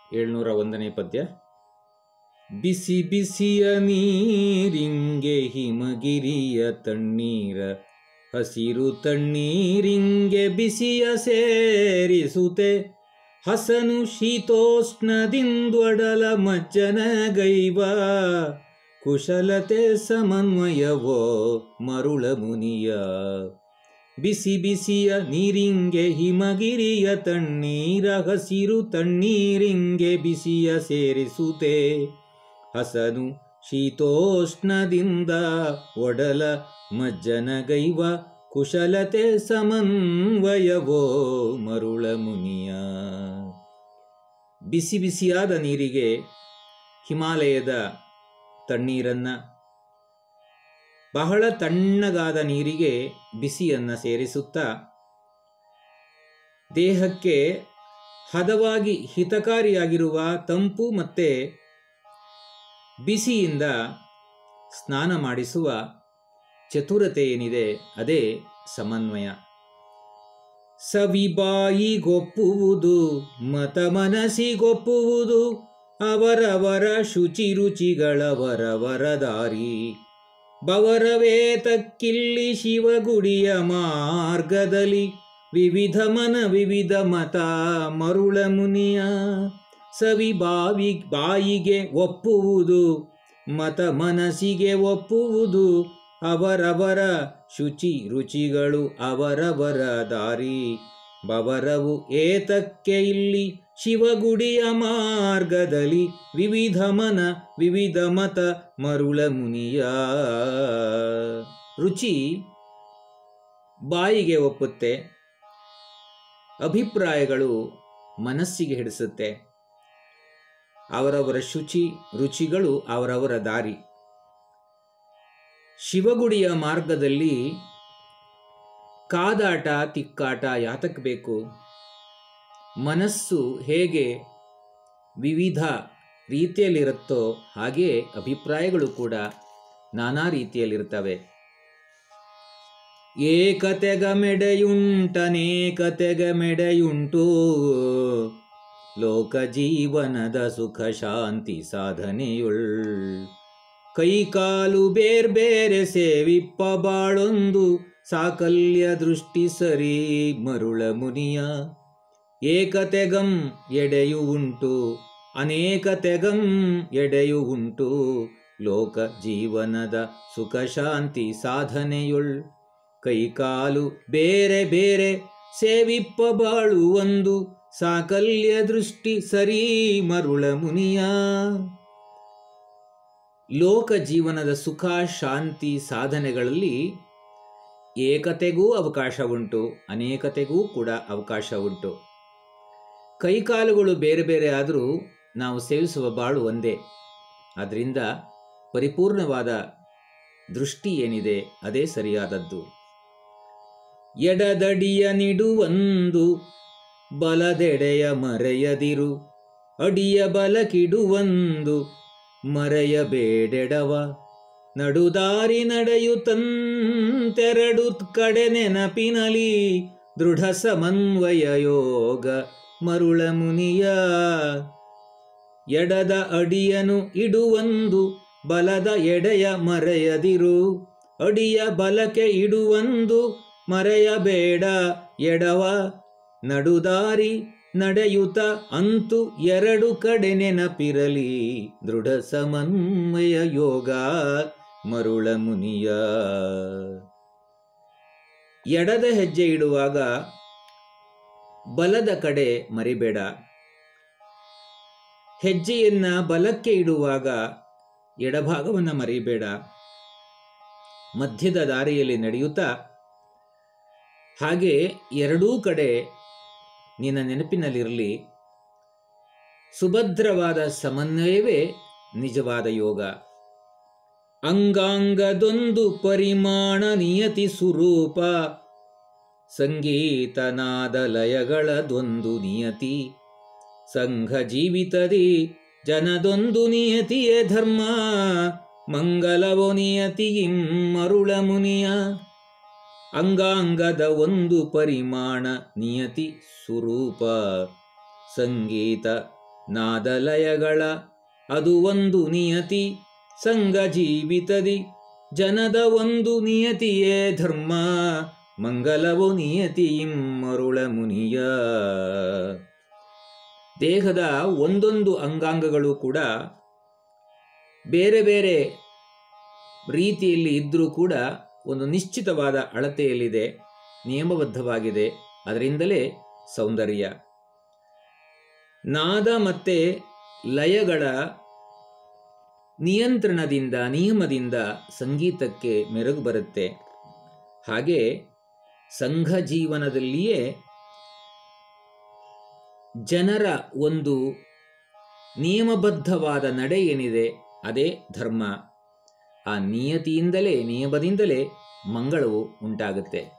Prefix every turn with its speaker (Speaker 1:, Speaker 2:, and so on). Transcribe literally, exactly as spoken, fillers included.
Speaker 1: ಏಳ್ನೂರ ಒಂದನೇ ಪದ್ಯ. ಬಿಸಿ ಬಿಸಿಯ ನೀರಿಂಗೆ ಹಿಮಗಿರಿಯ ತಣ್ಣೀರ, ಹಸಿರು ತಣ್ಣೀರಿಂಗೆ ಬಿಸಿಯ ಸೇರಿಸುತ್ತೆ, ಹಸನು ಶೀತೋಷ್ಣದಿಂದೊಡಲ ಮಜ್ಜನ ಗೈವ, ಕುಶಲತೆ ಸಮನ್ವಯವೋ ಮರುಳ ಮುನಿಯ. ಬಿಸಿ ಬಿಸಿಯ ನೀರಿಂಗೆ ಹಿಮಗಿರಿಯ ತಣ್ಣೀರ, ಹಸಿರು ತಣ್ಣೀರಿಂಗೆ ಬಿಸಿಯ ಸೇರಿಸುತ್ತೆ, ಹಸನು ಶೀತೋಷ್ಣದಿಂದ ಒಡಲ ಮಜ್ಜನ ಗೈವ, ಕುಶಲತೆ ಸಮನ್ವಯವೋ ಮರುಳ ಮುನಿಯ. ಬಿಸಿ ಬಿಸಿಯಾದ ನೀರಿಗೆ ಹಿಮಾಲಯದ ತಣ್ಣೀರನ್ನು, ಬಹಳ ತಣ್ಣಗಾದ ನೀರಿಗೆ ಬಿಸಿಯನ್ನು ಸೇರಿಸುತ್ತಾ ದೇಹಕ್ಕೆ ಹದವಾಗಿ ಹಿತಕಾರಿಯಾಗಿರುವ ತಂಪು ಮತ್ತು ಬಿಸಿಯಿಂದ ಸ್ನಾನ ಮಾಡಿಸುವ ಚತುರತೆ ಏನಿದೆ ಅದೇ ಸಮನ್ವಯ. ಸವಿಬಾಯಿಗೊಪ್ಪುವುದು ಮತ ಮನಸ್ಸಿಗೊಪ್ಪುವುದು, ಅವರವರ ಶುಚಿ ರುಚಿಗಳವರವರ ದಾರಿ, ಬವರವೇತಕ್ಕಿಲ್ಲಿ ಶಿವಗುಡಿಯ ಮಾರ್ಗದಲ್ಲಿ, ವಿವಿಧ ಮನ ವಿವಿಧ ಮತ ಮರುಳ ಮುನಿಯ. ಸವಿ ಬಾವಿ ಬಾಯಿಗೆ ಒಪ್ಪುವುದು ಮತ ಮನಸ್ಸಿಗೆ ಒಪ್ಪುವುದು, ಅವರವರ ಶುಚಿ ರುಚಿಗಳು ಅವರವರ ದಾರಿ, ಬವರವು ಏತಕ್ಕೆ ಇಲ್ಲಿ ಶಿವಗುಡಿಯ ಮಾರ್ಗದಲ್ಲಿ, ವಿವಿಧ ಮನ ವಿವಿಧ ಮತ ಮರುಳ ಮುನಿಯ. ರುಚಿ ಬಾಯಿಗೆ ಒಪ್ಪುತ್ತೆ, ಅಭಿಪ್ರಾಯಗಳು ಮನಸ್ಸಿಗೆ ಹಿಡಿಸುತ್ತೆ, ಅವರವರ ಶುಚಿ ರುಚಿಗಳು ಅವರವರ ದಾರಿ. ಶಿವಗುಡಿಯ ಮಾರ್ಗದಲ್ಲಿ ಕಾದಾಟ ತಿಕ್ಕಾಟ ಯಾತಕ್ಕೆ ಬೇಕು? ಮನಸ್ಸು ಹೇಗೆ ವಿವಿಧ ರೀತಿಯಲ್ಲಿರುತ್ತೋ ಹಾಗೆ ಅಭಿಪ್ರಾಯಗಳು ಕೂಡ ನಾನಾ ರೀತಿಯಲ್ಲಿರ್ತವೆ. ಏಕತೆಗ ಮೆಡೆಯುಂಟನೇಕತೆಗ ಮೆಡೆಯುಂಟು, ಲೋಕ ಜೀವನದ ಸುಖ ಶಾಂತಿ ಸಾಧನೆಯುಳ್, ಕೈಕಾಲು ಬೇರ್ಬೇರೆ ಸೇವಿಪ್ಪ ಬಾಳೊಂದು, ಸಾಕಲ್ಯ ದೃಷ್ಟಿ ಸರಿ ಮರುಳ ಮುನಿಯ. ಏಕತೆಗಂ ಎಡೆಯು ಉಂಟು ಅನೇಕತೆಗಂ ಎಡೆಯು ಉಂಟು, ಲೋಕ ಜೀವನದ ಸುಖ ಶಾಂತಿ ಸಾಧನೆಯುಳ್, ಕೈಕಾಲು ಬೇರೆ ಬೇರೆ ಸೇವಿಪ್ಪ ಬಾಳು ಒಂದು, ಸಾಕಲ್ಯ ದೃಷ್ಟಿ ಸರಿ ಮರುಳ ಮುನಿಯ. ಲೋಕ ಜೀವನದ ಸುಖ ಶಾಂತಿ ಸಾಧನೆಗಳಲ್ಲಿ ಏಕತೆಗೂ ಅವಕಾಶ ಉಂಟು, ಅನೇಕತೆಗೂ ಕೂಡ ಅವಕಾಶ ಉಂಟು. ಕೈಕಾಲುಗಳು ಬೇರೆ ಬೇರೆ ಆದರೂ ನಾವು ಸೇವಿಸುವ ಬಾಳು ಒಂದೇ. ಆದ್ದರಿಂದ ಪರಿಪೂರ್ಣವಾದ ದೃಷ್ಟಿ ಏನಿದೆ ಅದೇ ಸರಿಯಾದದ್ದು. ಎಡದಡಿಯ ನಿಡುವಂದು ಬಲದೆಡೆಯ ಮರೆಯದಿರು, ಅಡಿಯ ಬಲಕಿಡುವಂದು ಮರೆಯಬೇಡೆಡವ, ನಡುದಾರಿ ನಡೆಯುತ್ತಂತೆರಡು ಕಡೆ ನೆನಪಿನಲಿ, ದೃಢ ಸಮನ್ವಯ ಯೋಗ ಮರುಳ ಮುನಿಯ. ಎಡದ ಅಡಿಯನು ಇಡುವಂದು ಬಲದ ಎಡೆಯ ಮರೆಯದಿರು, ಅಡಿಯ ಬಲಕ್ಕೆ ಇಡುವಂದು ಮರೆಯಬೇಡ ಎಡವ, ನಡುದಾರಿ ನಡೆಯುತ್ತ ಅಂತೂ ಎರಡು ಕಡೆ ನೆನಪಿರಲಿ, ದೃಢ ಸಮನ್ವಯ ಯೋಗ ಮರುಳ ಮುನಿಯ. ಎಡದ ಹೆಜ್ಜೆ ಇಡುವಾಗ ಬಲದ ಕಡೆ ಮರಿಬೇಡ, ಹೆಜ್ಜೆಯನ್ನ ಬಲಕ್ಕೆ ಇಡುವಾಗ ಎಡಭಾಗವನ್ನು ಮರಿಬೇಡ. ಮಧ್ಯದ ದಾರಿಯಲ್ಲಿ ನಡೆಯುತ್ತಾ ಹಾಗೆ ಎರಡೂ ಕಡೆ ನಿನ್ನ ನೆನಪಿನಲ್ಲಿರಲಿ. ಸುಭದ್ರವಾದ ಸಮನ್ವಯವೇ ನಿಜವಾದ ಯೋಗ. ಅಂಗಾಂಗದೊಂದು ಪರಿಮಾಣ ನಿಯತಿ ಸ್ವರೂಪ, ಸಂಗೀತನಾದ ಲಯಗಳದೊಂದು ನಿಯತಿ, ಸಂಘ ಜೀವಿತದಿ ಜನದೊಂದು ನಿಯತಿಯೇ ಧರ್ಮ, ಮಂಗಲವೋ ನಿಯತಿಯಿಂ ಮರುಳ ಮುನಿಯ. ಅಂಗಾಂಗದ ಒಂದು ಪರಿಮಾಣ ನಿಯತಿ ಸ್ವರೂಪ, ಸಂಗೀತ ನಾದಲಯಗಳ ಅದು ಒಂದು ನಿಯತಿ ಸಂಘ ಜೀವಿತದಿ ಜನದ ಒಂದು ನಿಯತಿಯೇ ಧರ್ಮ ಮಂಗಲವು ನಿಯತಿಯಿಂ ಮರುಳ ಮುನಿಯ. ದೇಹದ ಒಂದೊಂದು ಅಂಗಾಂಗಗಳು ಕೂಡ ಬೇರೆ ಬೇರೆ ರೀತಿಯಲ್ಲಿ ಇದ್ದರೂ ಕೂಡ ಒಂದು ನಿಶ್ಚಿತವಾದ ಅಳತೆಯಲ್ಲಿದೆ, ನಿಯಮಬದ್ಧವಾಗಿದೆ. ಅದರಿಂದಲೇ ಸೌಂದರ್ಯ. ನಾದ ಮತ್ತು ಲಯಗಳ ನಿಯಂತ್ರಣದಿಂದ, ನಿಯಮದಿಂದ ಸಂಗೀತಕ್ಕೆ ಮೆರುಗು ಬರುತ್ತೆ. ಹಾಗೆ ಸಂಘ ಜೀವನದಲ್ಲಿಯೇ ಜನರ ಒಂದು ನಿಯಮಬದ್ಧವಾದ ನಡೆ ಏನಿದೆ ಅದೇ ಧರ್ಮ. ಆ ನಿಯತಿಯಿಂದಲೇ, ನಿಯಮದಿಂದಲೇ ಮಂಗಳವು ಉಂಟಾಗುತ್ತೆ.